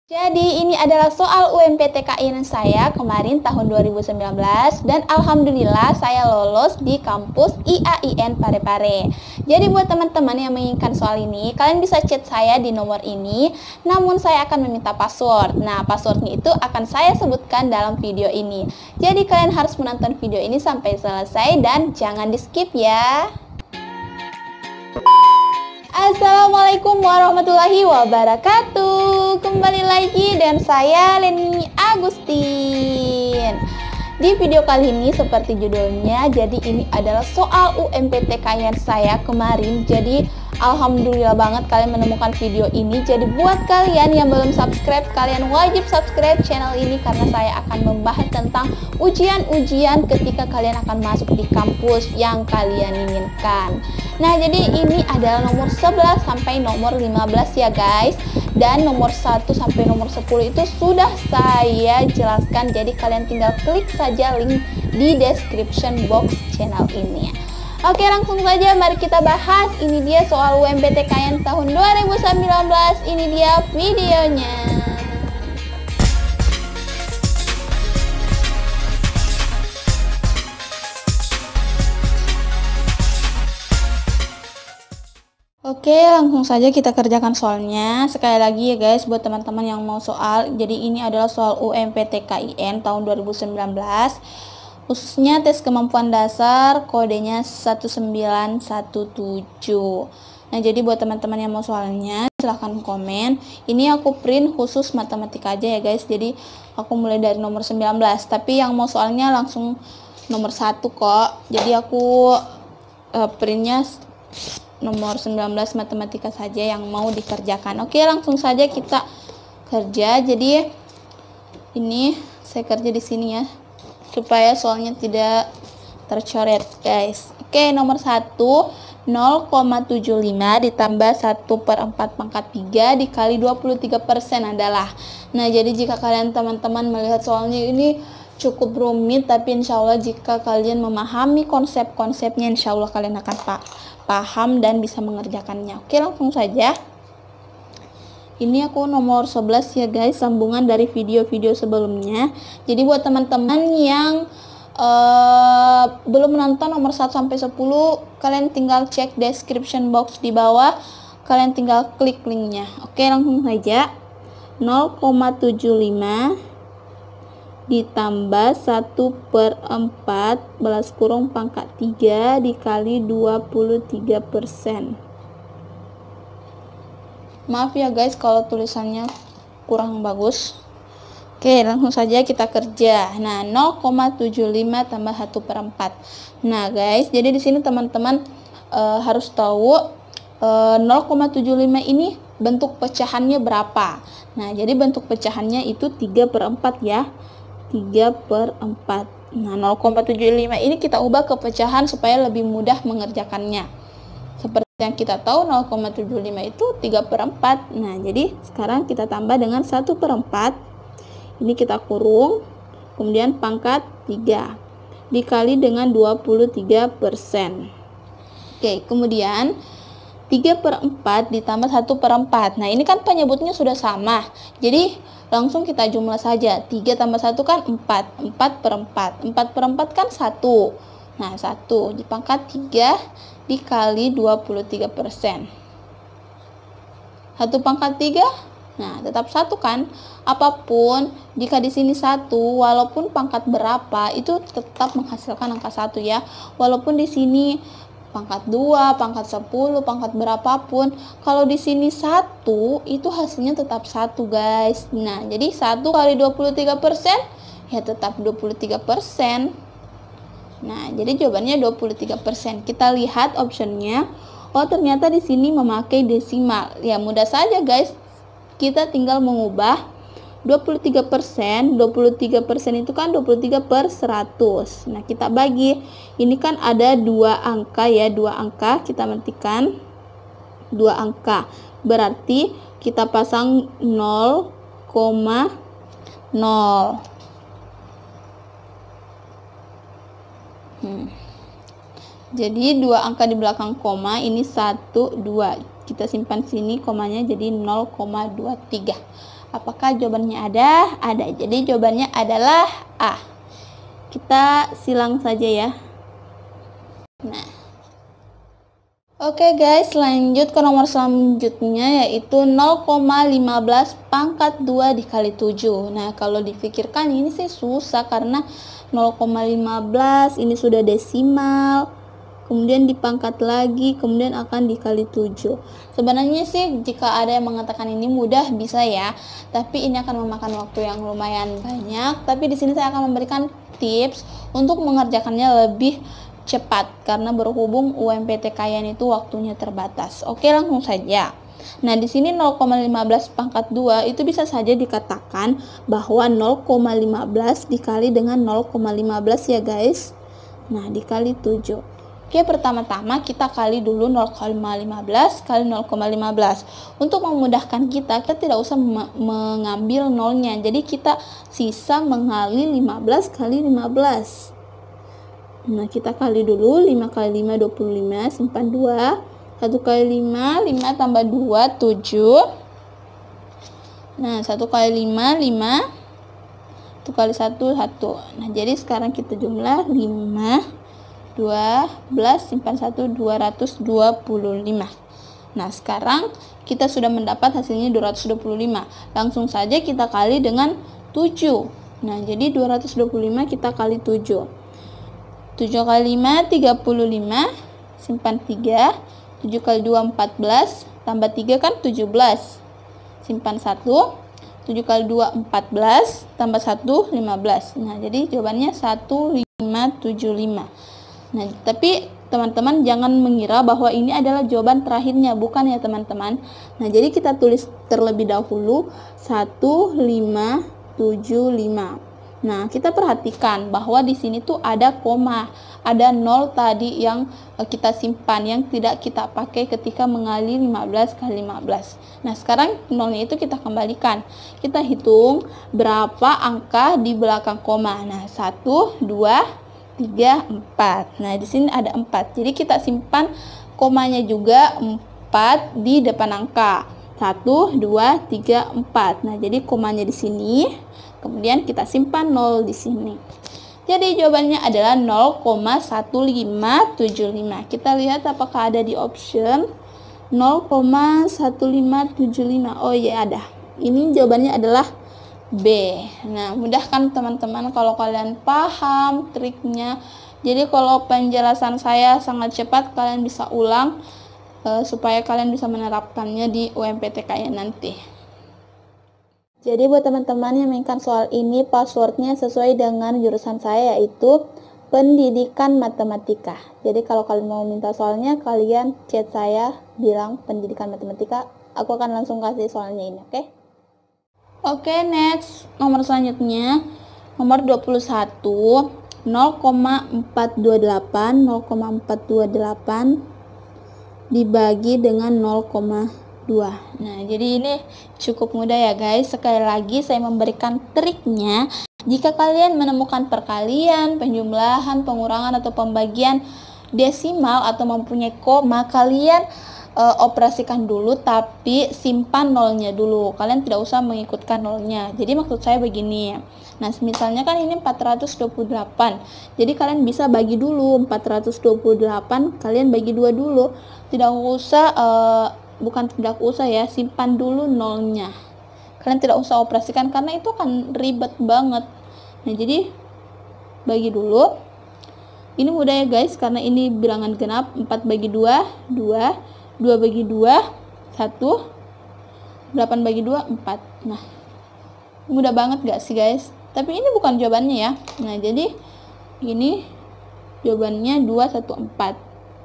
Jadi ini adalah soal UMPTKIN saya kemarin tahun 2019 dan alhamdulillah saya lolos di kampus IAIN Parepare. Jadi buat teman-teman yang menginginkan soal ini, kalian bisa chat saya di nomor ini, namun saya akan meminta password. Nah, passwordnya itu akan saya sebutkan dalam video ini. Jadi kalian harus menonton video ini sampai selesai dan jangan di skip ya. Assalamualaikum warahmatullahi wabarakatuh. Kembali lagi dengan saya Leni Agustin. Di video kali ini seperti judulnya, jadi ini adalah soal UMPTKIN saya kemarin. Jadi alhamdulillah banget kalian menemukan video ini. Jadi buat kalian yang belum subscribe, kalian wajib subscribe channel ini karena saya akan membahas tentang ujian-ujian ketika kalian akan masuk di kampus yang kalian inginkan. Nah, jadi ini adalah nomor 11 sampai nomor 15 ya guys. Dan nomor 1 sampai nomor 10 itu sudah saya jelaskan. Jadi kalian tinggal klik saja link di description box channel ini. Oke, langsung saja mari kita bahas. Ini dia soal UMPTKIN tahun 2019. Ini dia videonya. Oke, langsung saja kita kerjakan soalnya. Sekali lagi ya guys, buat teman-teman yang mau soal, jadi ini adalah soal UMPTKIN tahun 2019, khususnya tes kemampuan dasar, kodenya 1917. Nah, jadi buat teman-teman yang mau soalnya, silahkan komen. Ini aku print khusus matematika aja ya guys, jadi aku mulai dari nomor 19, tapi yang mau soalnya langsung nomor 1 kok. Jadi aku printnya nomor 19 matematika saja yang mau dikerjakan. Oke, langsung saja kita kerja. Jadi ini saya kerja di sini ya, supaya soalnya tidak tercoret guys. Oke, nomor 1 0,75 ditambah 1/4 pangkat 3 dikali 23% adalah. Nah, jadi jika kalian teman-teman melihat soalnya ini cukup rumit, tapi insya Allah jika kalian memahami konsep-konsepnya, insya Allah kalian akan paham dan bisa mengerjakannya. Oke, langsung saja. Ini aku nomor 11 ya guys, sambungan dari video-video sebelumnya. Jadi buat teman-teman yang belum menonton nomor 1 sampai 10, kalian tinggal cek description box di bawah, kalian tinggal klik linknya. Oke, langsung saja. 0,75 ditambah 1/4 belas kurung pangkat 3 dikali 23%. Maaf ya guys kalau tulisannya kurang bagus. Oke, langsung saja kita kerja. Nah, 0,75 tambah 1/4. Nah guys, jadi di sini teman-teman harus tahu 0,75 ini bentuk pecahannya berapa. Nah, jadi bentuk pecahannya itu 3/4 ya. 3/4. Nah, 0,75 ini kita ubah ke pecahan supaya lebih mudah mengerjakannya. Seperti yang kita tahu 0,75 itu 3/4. Nah, jadi sekarang kita tambah dengan 1/4. Ini kita kurung, kemudian pangkat 3 dikali dengan 23%. Oke, kemudian 3/4 ditambah 1/4. Nah, ini kan penyebutnya sudah sama. Jadi langsung kita jumlah saja. 3 tambah 1 kan 4. 4/4. 4/4 kan 1. Nah, 1 dipangkat 3 dikali 23%. 1 pangkat 3, nah tetap 1 kan. Apapun, jika di sini 1, walaupun pangkat berapa, itu tetap menghasilkan angka 1 ya. Walaupun di sini pangkat 2, pangkat 10, pangkat berapapun, kalau di sini 1, itu hasilnya tetap 1 guys. Nah, jadi 1 kali 23% ya tetap 23%. Nah, jadi jawabannya 23%. Kita lihat optionnya. Oh, ternyata di sini memakai desimal. Ya, mudah saja guys. Kita tinggal mengubah 23%, 23% itu kan 23/100. Nah, kita bagi. Ini kan ada 2 angka ya, 2 angka kita matikan 2 angka. Berarti kita pasang 0,0. Jadi 2 angka di belakang koma, ini 1, 2. Kita simpan sini komanya jadi 0,23. Apakah jawabannya ada? Ada. Jadi jawabannya adalah A. Kita silang saja ya. Nah, oke guys, lanjut ke nomor selanjutnya, yaitu 0,15 pangkat 2 dikali 7. Nah, kalau dipikirkan ini sih susah karena 0,15 ini sudah desimal, kemudian dipangkat lagi, kemudian akan dikali 7. Sebenarnya sih jika ada yang mengatakan ini mudah bisa ya, tapi ini akan memakan waktu yang lumayan banyak. Tapi di sini saya akan memberikan tips untuk mengerjakannya lebih cepat karena berhubung UMPT kalian itu waktunya terbatas. Oke, langsung saja. Nah, di sini 0,15 pangkat 2 itu bisa saja dikatakan bahwa 0,15 dikali dengan 0,15 ya guys. Nah, dikali 7. Oke, pertama-tama kita kali dulu 0,15 kali 0,15. Untuk memudahkan kita tidak usah mengambil nolnya. Jadi kita sisa mengali 15 kali 15. Nah, kita kali dulu 5 kali 5 25, simpan 2. 1 kali 5, 5 tambah 2 7. Nah, 1 kali 5 5. 1 kali 1 1. Nah, jadi sekarang kita jumlah 5 12 simpan 1 225. Nah, sekarang kita sudah mendapat hasilnya 225. Langsung saja kita kali dengan 7. Nah, jadi 225 kita kali 7. 7 kali 5 35, simpan 3. 7 kali 2 14, tambah 3 kan 17, simpan 1. 7 kali 2 14, tambah 1 15. Nah, jadi jawabannya 1575. Nah, tapi teman-teman jangan mengira bahwa ini adalah jawaban terakhirnya, bukan ya teman-teman. Nah, jadi kita tulis terlebih dahulu 1575. Nah, kita perhatikan bahwa di sini tuh ada koma, ada 0 tadi yang kita simpan, yang tidak kita pakai ketika mengali 15 kali 15. Nah, sekarang nolnya itu kita kembalikan. Kita hitung berapa angka di belakang koma. Nah, 1, 2, 3, 4. Nah, di sini ada 4. Jadi kita simpan komanya juga 4 di depan angka. 1, 2, 3, 4. Nah, jadi komanya di sini. Kemudian kita simpan 0 di sini. Jadi jawabannya adalah 0,1575. Kita lihat apakah ada di option 0,1575. Oh iya, ada. Ini jawabannya adalah B. Nah, mudah kan teman-teman kalau kalian paham triknya. Jadi kalau penjelasan saya sangat cepat, kalian bisa ulang supaya kalian bisa menerapkannya di UMPT kalian nanti. Jadi buat teman-teman yang menginginkan soal ini, passwordnya sesuai dengan jurusan saya, yaitu pendidikan matematika. Jadi kalau kalian mau minta soalnya, kalian chat saya, bilang pendidikan matematika, aku akan langsung kasih soalnya ini, oke? Oke, next, nomor selanjutnya, nomor 21, 0,428, 0,428 dibagi dengan 0,2. Nah, jadi ini cukup mudah ya guys. Sekali lagi saya memberikan triknya. Jika kalian menemukan perkalian, penjumlahan, pengurangan atau pembagian desimal atau mempunyai koma, kalian operasikan dulu tapi simpan nolnya dulu. Kalian tidak usah mengikutkan nolnya. Jadi maksud saya begini. Nah, misalnya kan ini 428. Jadi kalian bisa bagi dulu 428, kalian bagi 2 dulu. Tidak usah tidak usah ya, simpan dulu nolnya. Kalian tidak usah operasikan karena itu kan ribet banget. Nah, jadi bagi dulu. Ini mudah ya guys, karena ini bilangan genap. 4 bagi 2, 2. 2 bagi 2, 1. 8 bagi 2, 4. Nah, mudah banget gak sih guys? Tapi ini bukan jawabannya ya. Nah, jadi ini jawabannya 214.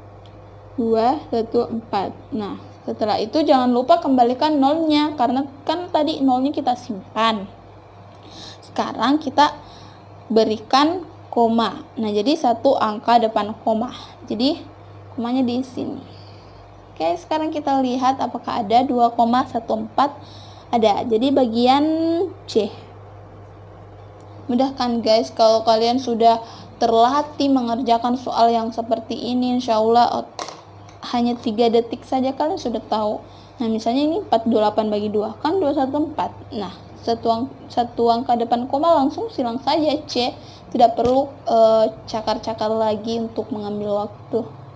214. Nah, setelah itu jangan lupa kembalikan nolnya, karena kan tadi nolnya kita simpan. Sekarang kita berikan koma. Nah, jadi 1 angka depan koma. Jadi komanya di sini. Oke, sekarang kita lihat apakah ada 2,14. Ada. Jadi bagian C. Mudah kan guys, kalau kalian sudah terlatih mengerjakan soal yang seperti ini, insya Allah hanya 3 detik saja kalian sudah tahu. Nah, misalnya ini 428 bagi 2 kan 214. Nah, satu angka depan koma langsung silang saja C. Tidak perlu cakar-cakar lagi untuk mengambil waktu.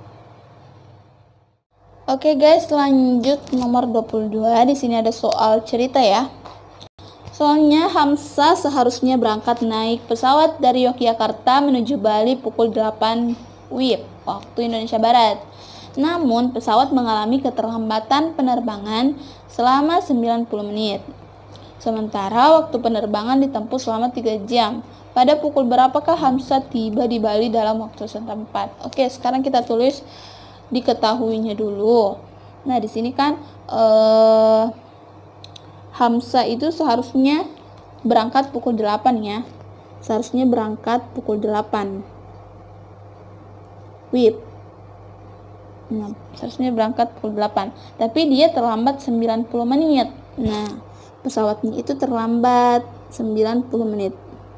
Oke guys, lanjut nomor 22. Di sini ada soal cerita ya. Soalnya Hamzah seharusnya berangkat naik pesawat dari Yogyakarta menuju Bali pukul 8 WIB waktu Indonesia Barat. Namun pesawat mengalami keterlambatan penerbangan selama 90 menit. Sementara waktu penerbangan ditempuh selama 3 jam. Pada pukul berapakah Hamzah tiba di Bali dalam waktu setempat? Oke, sekarang kita tulis diketahuinya dulu. Nah, di sini kan Hamzah itu seharusnya berangkat pukul 8 ya. Seharusnya berangkat pukul 8 WIB. Nah, seharusnya berangkat pukul 8. Tapi dia terlambat 90 menit. Nah, pesawatnya itu terlambat 90 menit.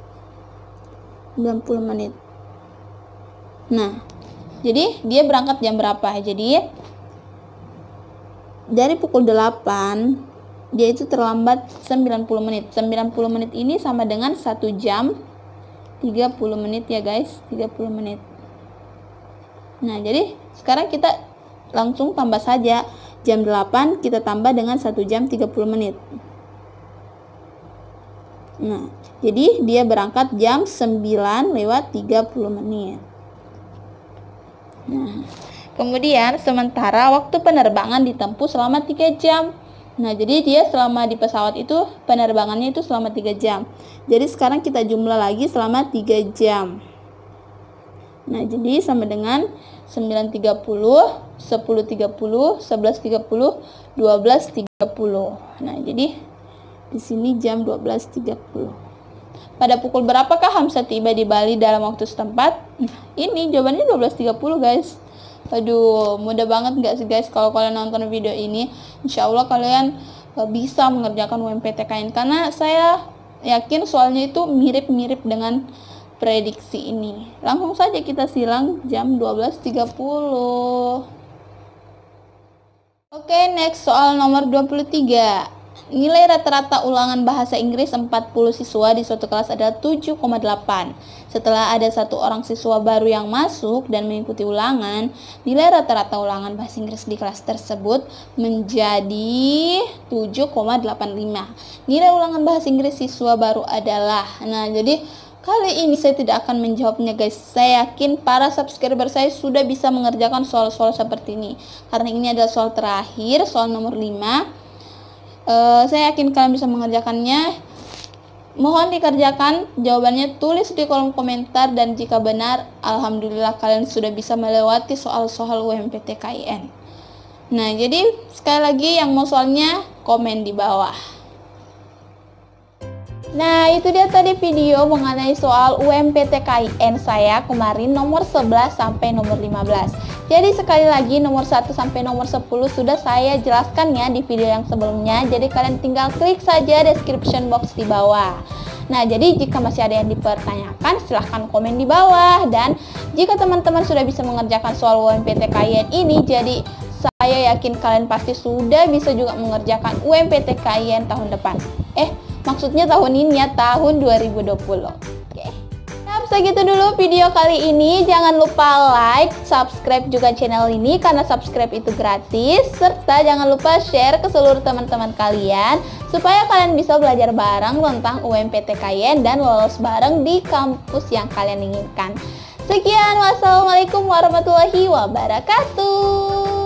90 menit. Nah, jadi dia berangkat jam berapa? Jadi dari pukul 8 dia itu terlambat 90 menit. 90 menit ini sama dengan 1 jam 30 menit ya guys, 30 menit. Nah, jadi sekarang kita langsung tambah saja. Jam 8 kita tambah dengan 1 jam 30 menit. Nah, jadi dia berangkat jam 9 lewat 30 menit. Nah, kemudian sementara waktu penerbangan ditempuh selama 3 jam. Nah, jadi dia selama di pesawat itu penerbangannya itu selama 3 jam. Jadi sekarang kita jumlah lagi selama 3 jam. Nah, jadi sama dengan 9.30, 10.30, 11.30, 12.30. Nah, jadi di sini jam 12.30. Pada pukul berapakah Hamzah tiba di Bali dalam waktu setempat? Nah, ini jawabannya 12.30 guys. Aduh, mudah banget gak sih guys kalau kalian nonton video ini? Insya Allah kalian bisa mengerjakan UMPTKN karena saya yakin soalnya itu mirip-mirip dengan prediksi ini. Langsung saja kita silang jam 12.30. Oke, next soal nomor 23. Nilai rata-rata ulangan bahasa Inggris 40 siswa di suatu kelas adalah 7,8. Setelah ada 1 orang siswa baru yang masuk dan mengikuti ulangan, nilai rata-rata ulangan bahasa Inggris di kelas tersebut menjadi 7,85. Nilai ulangan bahasa Inggris siswa baru adalah, nah jadi kali ini saya tidak akan menjawabnya guys. Saya yakin para subscriber saya sudah bisa mengerjakan soal-soal seperti ini. Karena ini adalah soal terakhir, soal nomor 5. Saya yakin kalian bisa mengerjakannya. Mohon dikerjakan jawabannya, tulis di kolom komentar, dan jika benar, alhamdulillah kalian sudah bisa melewati soal-soal UMPTKIN. Nah, jadi sekali lagi yang mau soalnya komen di bawah. Nah, itu dia tadi video mengenai soal UMPTKIN saya kemarin nomor 11 sampai nomor 15. Jadi sekali lagi nomor 1 sampai nomor 10 sudah saya jelaskan ya di video yang sebelumnya. Jadi kalian tinggal klik saja description box di bawah. Nah, jadi jika masih ada yang dipertanyakan silahkan komen di bawah. Dan jika teman-teman sudah bisa mengerjakan soal UMPTKIN ini, jadi saya yakin kalian pasti sudah bisa juga mengerjakan UMPTKIN tahun depan. Maksudnya tahun ini ya, tahun 2020. Segitu dulu video kali ini. Jangan lupa like, subscribe juga channel ini karena subscribe itu gratis. Serta jangan lupa share ke seluruh teman-teman kalian supaya kalian bisa belajar bareng tentang UMPTKIN dan lolos bareng di kampus yang kalian inginkan. Sekian, wassalamualaikum warahmatullahi wabarakatuh.